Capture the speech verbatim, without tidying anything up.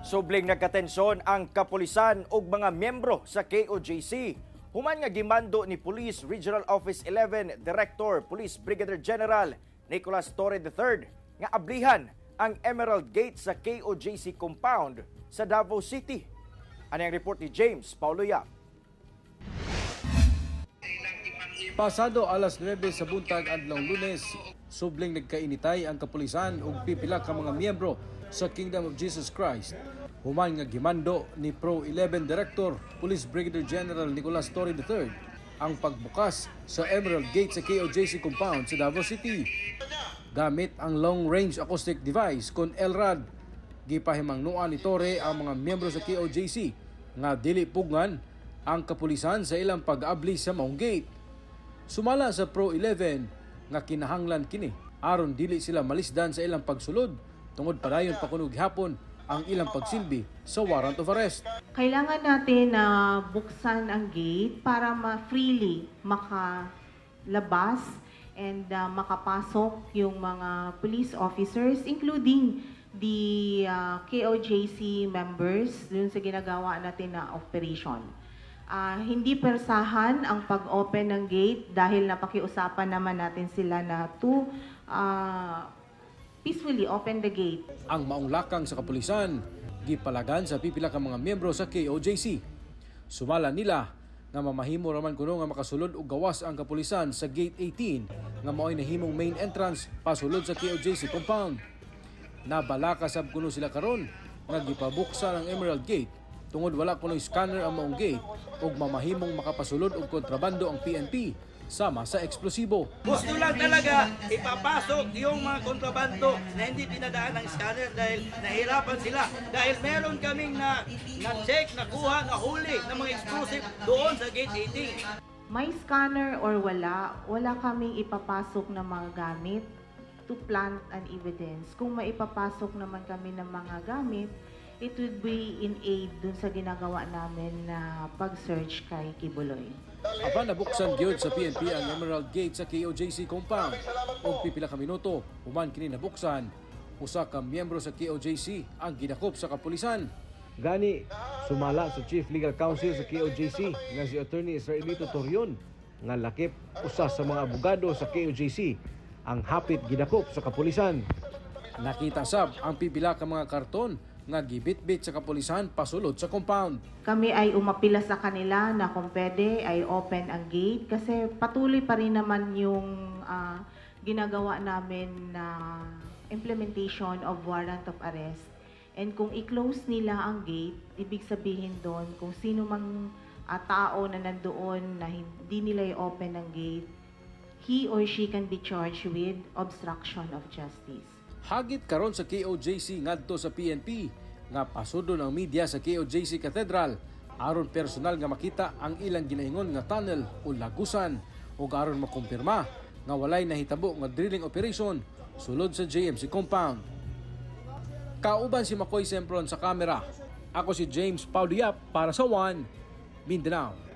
Subling nagkatensyon ang kapulisan ug mga miyembro sa K O J C. Human nga gimando ni Police Regional Office eleven Director Police Brigadier General Nicolas Torre the third nga ablihan ang Emerald Gate sa K O J C compound sa Davao City. Ano ang report ni James Paulo Yap? Pasado alas nuwebe sa buntag adlong Lunes, subling nagkainitay ang kapulisan ug pipila ka mga miyembro sa Kingdom of Jesus Christ. Human nga gimando ni Pro eleven Director Police Brigadier General Nicolas Torre the third ang pagbukas sa Emerald Gate sa K O J C compound sa Davao City. Gamit ang long-range acoustic device kon L R A D, gipahimangnuan ni Torre ang mga miyembro sa K O J C nga dili pugngan ang kapulisan sa ilang pag-abli sa maong gate. Sumala sa Pro eleven nga kinahanglan kini aron dili sila malisdan sa ilang pagsulod tungod padayon pa kuno gihapon ang ilang pagsilbi sa warrant of arrest. Kailangan natin na uh, buksan ang gate para ma-freely makalabas and uh, makapasok yung mga police officers including the uh, K O J C members dun sa ginagawa natin na operation. Uh, hindi persahan ang pag-open ng gate dahil napakiusapan naman natin sila na to uh, peacefully open the gate. Ang maong lakang sa kapulisan, gipalagan sa pipila ka mga miyembro sa K O J C. Sumala nila nga mamahimo raman kuno nga makasulod og gawas ang kapulisan sa Gate eighteen nga mao'y nahimong main entrance pasulod sa K O J C compound. Nabalaka sab kuno sila karon nga gipabuksan ang Emerald Gate tungod wala kuno scanner ang maong gate ug mamahimong makapasulod og kontrabando ang P N P sama sa eksplosibo. Gusto lang talaga ipapasok yung mga kontrabando na hindi pinadaan ng scanner dahil nahirapan sila. Dahil meron kaming na, na-check, nakuha, nahuli ng mga explosive doon sa Gate eighteen. May scanner or wala, wala kaming ipapasok na mga gamit to plant an evidence. Kung maipapasok naman kami ng mga gamit, it would be in aid dun sa ginagawa namin na pag-search kay Kibuloy. Apan nabuksan gyud sa P N P ang Emerald Gate sa K O J C compound og pipila ka minuto human kini nabuksan, usa ka miyembro sa K O J C ang gidakop sa kapulisan. Gani sumala sa Chief Legal Counsel sa K O J C nga si Attorney Israelito Torion nga lakip usa sa mga abogado sa K O J C ang hapit gidakop sa kapulisan. Nakita sab ang pipila ka mga karton nga gibitbit sa kapulisan pasulod sa compound. Kami ay umapila sa kanila na kung pwede ay open ang gate kasi patuloy pa rin naman yung uh, ginagawa namin na implementation of warrant of arrest. And kung i-close nila ang gate, ibig sabihin doon kung sino mang uh, tao na nandoon na hindi nila i-open ang gate, he or she can be charged with obstruction of justice. Hagit karon sa K O J C ngadto sa P N P nga pasudo ng media sa K O J C Cathedral aron personal nga makita ang ilang ginaingon nga tunnel o lagusan o aron makumpirma nga walay nahitabo nga drilling operation sulod sa J M C compound. Kauban si Makoy Sempron sa kamera. Ako si James Paulo Yap para sa One Mindanao.